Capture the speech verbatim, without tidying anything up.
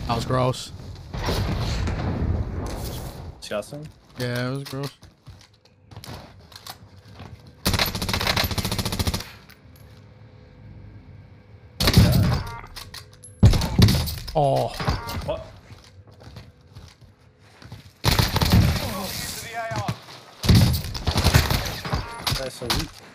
That was gross. Disgusting. Yeah, it was gross. Oh. What? That's so weak.